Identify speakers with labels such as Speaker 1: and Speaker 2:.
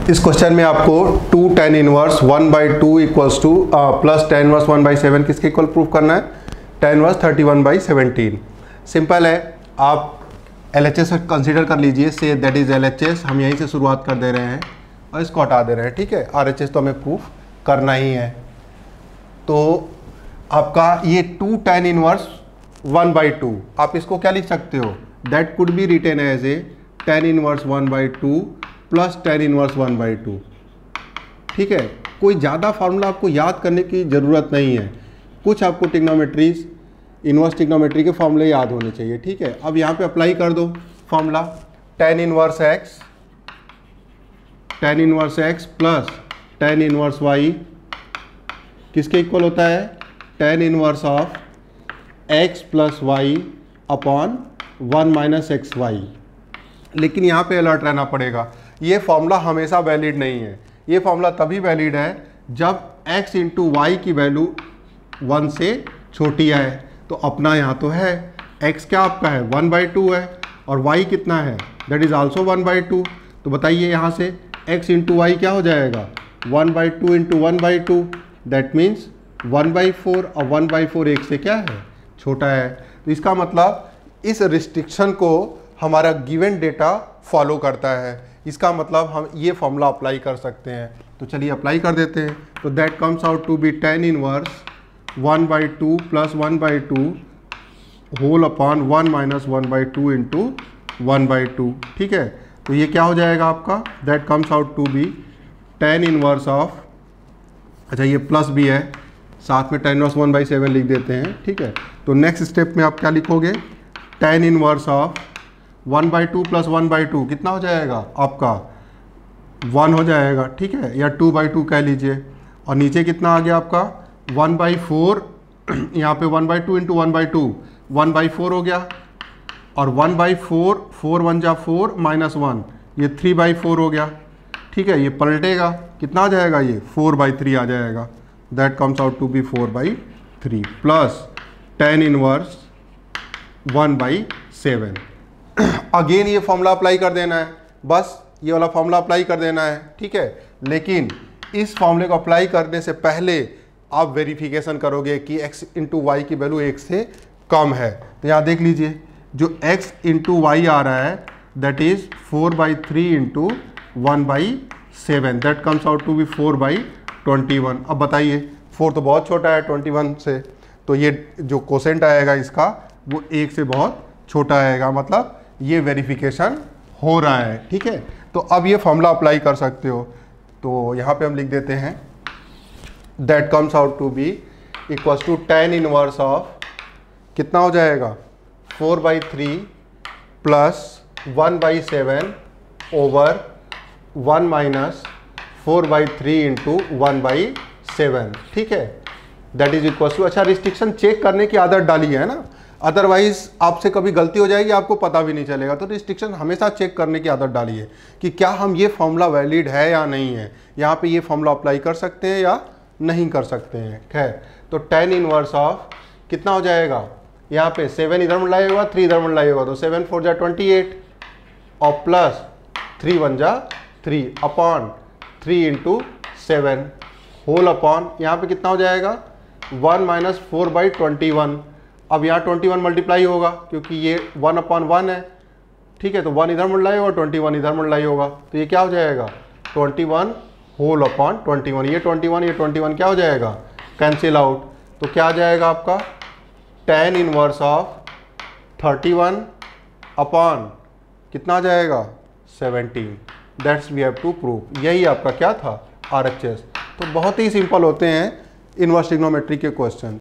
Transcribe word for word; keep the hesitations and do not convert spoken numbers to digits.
Speaker 1: इस क्वेश्चन में आपको two tan inverse one by two equals to plus tan inverse one by seven किसके equal prove करना है, tan inverse thirty one by seventeen. Simple है, आप एल एच एस कंसिडर कर लीजिए, से that is L H S. हम यहीं से शुरुआत कर दे रहे हैं और इसको हटा दे रहे हैं, ठीक है। आर एच एस तो हमें प्रूफ करना ही है। तो आपका ये two tan inverse one by two, आप इसको क्या लिख सकते हो, that could be written as a tan inverse one by two plus tan inverse one by two, ठीक है। कोई ज़्यादा फार्मूला आपको याद करने की ज़रूरत नहीं है, कुछ आपको टिग्नोमेट्रीज इनवर्स टिग्नोमेट्री के फॉर्मूले याद होने चाहिए, ठीक है। अब यहाँ पे अप्लाई कर दो formula, tan inverse X tan inverse X plus tan inverse Y किसके इक्वल होता है, tan inverse of X plus Y upon one minus X Y. लेकिन यहाँ पे अलर्ट रहना पड़ेगा, ये फॉर्मूला हमेशा वैलिड नहीं है। ये फॉर्मूला तभी वैलिड है जब x इंटू वाई की वैल्यू वन से छोटी आए। तो अपना यहाँ तो है x क्या आपका है वन बाई टू है और y कितना है, that is also one by two. तो बताइए यहाँ से x इंटू वाई क्या हो जाएगा, one by two into one by two, that means one by four, और वन बाई फोर एक से क्या है, छोटा है। तो इसका मतलब इस रिस्ट्रिक्शन को हमारा गिवन डेटा फॉलो करता है, इसका मतलब हम ये फॉर्मूला अप्लाई कर सकते हैं। तो चलिए अप्लाई कर देते हैं। तो that comes out to be tan inverse one by two plus one by two whole upon one minus one by two into one by two, ठीक है। तो ये क्या हो जाएगा आपका, that comes out to be tan inverse of, अच्छा ये प्लस भी है, साथ में tan inverse one by seven लिख देते हैं, ठीक है। तो नेक्स्ट स्टेप में आप क्या लिखोगे, tan inverse of one by two plus one by two कितना हो जाएगा आपका, वन हो जाएगा, ठीक है, या टू बाई टू कह लीजिए। और नीचे कितना आ गया आपका वन बाई फोर, यहाँ पे one by two into one by two, one by four हो गया, और one by four, four one जा फोर माइनस वन, ये थ्री बाई फोर हो गया, ठीक है। ये पलटेगा, कितना आ जाएगा, ये फोर बाई थ्री आ जाएगा, that comes out to be four by three plus tan inverse one by seven. Again ये फॉर्मूला अप्लाई कर देना है, बस ये वाला फॉर्मूला अप्लाई कर देना है, ठीक है। लेकिन इस फॉर्मूले को अप्लाई करने से पहले आप वेरिफिकेशन करोगे कि x इंटू वाई की वैल्यू एक से कम है। तो यहाँ देख लीजिए, जो x इंटू वाई आ रहा है that is four by three into one by seven, that comes out to be four by twenty one. अब बताइए, फोर तो बहुत छोटा है ट्वेंटी वन से, तो ये जो कोसेंट आएगा इसका वो एक से बहुत छोटा आएगा, मतलब ये वेरिफिकेशन हो रहा है, ठीक है। तो अब ये फॉर्मूला अप्लाई कर सकते हो। तो यहाँ पे हम लिख देते हैं that comes out to be equals to tan inverse of, कितना हो जाएगा, four by three plus one by seven over one minus four by three into one by seven, ठीक है, दैट इज इक्वल्स टू, अच्छा restriction check करने की आदत डाली है ना, अदरवाइज आपसे कभी गलती हो जाएगी आपको पता भी नहीं चलेगा। तो रिस्ट्रिक्शन हमेशा चेक करने की आदत डालिए कि क्या हम ये फॉर्मूला वैलिड है या नहीं है, यहाँ पे ये फॉर्मूला अप्लाई कर सकते हैं या नहीं कर सकते हैं। खैर, तो टेन इनवर्स ऑफ कितना हो जाएगा, यहाँ पे सेवन इधर मल्टीप्लाई होगा, थ्री इधर मल्टीप्लाई होगा, तो सेवन फोर जा ट्वेंटी एट और प्लस थ्री वन जा three upon three into seven whole upon, यहाँ पे कितना हो जाएगा one minus four by twenty one. अब यहाँ ट्वेंटी वन मल्टीप्लाई होगा क्योंकि ये वन अपॉन वन है, ठीक है। तो वन इधर मल्टीप्लाई होगा, ट्वेंटी वन इधर मल्टीप्लाई होगा, तो ये क्या हो जाएगा twenty one whole upon twenty one, ये ट्वेंटी वन ये ट्वेंटी वन क्या हो जाएगा, कैंसिल आउट। तो क्या आ जाएगा आपका tan inverse of thirty one upon कितना आ जाएगा seventeen, that's we have to prove. यही आपका क्या था, आर एच एस। तो बहुत ही सिंपल होते हैं इनवर्स ट्रिग्नोमेट्री के क्वेश्चन।